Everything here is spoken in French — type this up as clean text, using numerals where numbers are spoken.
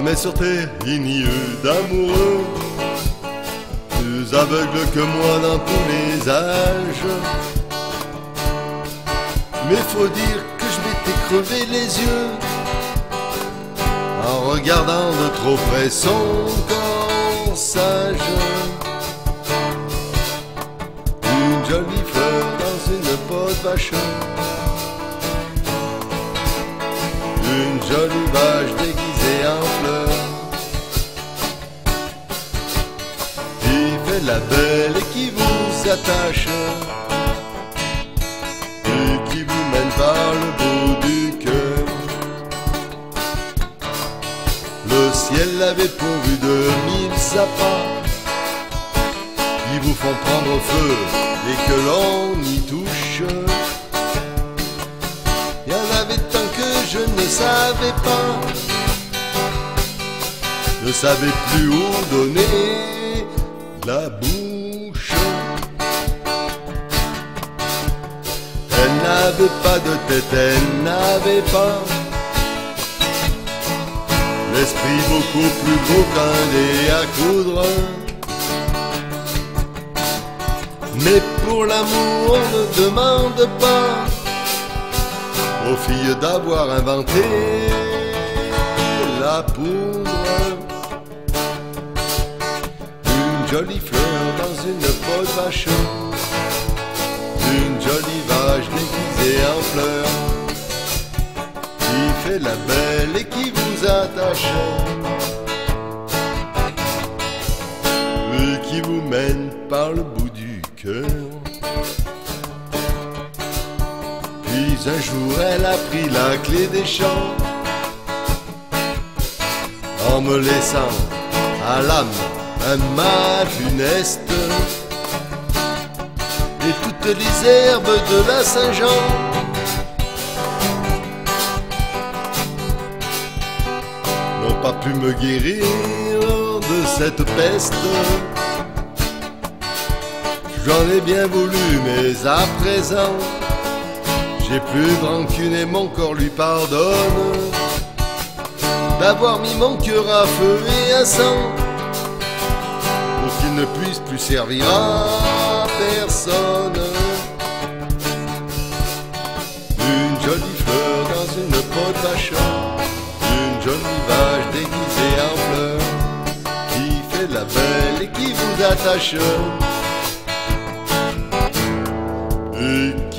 Jamais sur terre il n'y eut d'amoureux plus aveugle que moi dans tous les âges. Mais faut dire que je m'étais crevé les yeux en regardant de trop près son corps sage. Une jolie fleur dans une peau de vache, une jolie vache déguisée en fleur, qui fait la belle et qui vous attache, et qui vous mène par le bout du cœur. Le ciel l'avait pourvu de 1000 sapins qui vous font prendre feu dès que l'on y touche. Il y en avait tant que je ne savais pas, ne savais plus où donner la bouche. Elle n'avait pas de tête, elle n'avait pas l'esprit beaucoup plus beau qu'un dé à coudre. Mais pour l'amour on ne demande pas aux filles d'avoir inventé la poudre. Une jolie fleur dans une peau de vache, une jolie vache déguisée en fleur, qui fait la belle et qui vous attache, et qui vous mène par le bout du cœur. Puis un jour elle a pris la clé des champs, en me laissant à l'âme un mal funeste, et toutes les herbes de la Saint-Jean n'ont pas pu me guérir de cette peste. J'en ai bien voulu, mais à présent j'ai plus de rancune et mon corps lui pardonne d'avoir mis mon cœur à feu et à sang pour qu'il ne puisse plus servir à personne. Une jolie fleur dans une peau de vache, une jolie vache déguisée en fleur, qui fait la belle et qui vous attache, et